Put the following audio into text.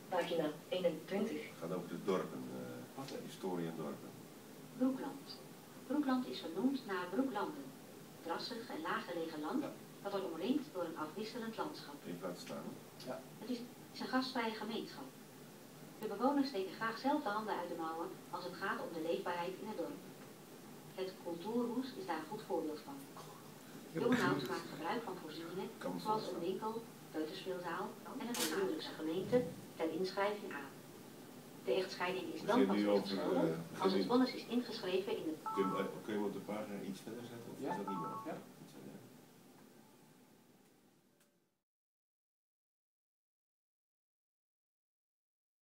Pagina 21. Het gaat over de dorpen, historie en dorpen. Broekland. Broekland is vernoemd naar Broeklanden. Drassig en laaggelegen land dat wordt omringd door een afwisselend landschap. Even laten staan. Ja. Het is een gastvrije gemeenschap. De bewoners steken graag zelf de handen uit de mouwen als het gaat om de leefbaarheid in het dorp. Het cultuurhuis is daar een goed voorbeeld van. Jongenhout maakt gebruik van voorzieningen zoals een winkel, peuterspeelzaal en een vergaderingsgemeente gemeente ter inschrijving aan. De echtscheiding is dan pas rechtsgeldig als het vonnis is ingeschreven in het... Kun je hem op de pagina iets verder zetten of is dat niet mogelijk? Ja.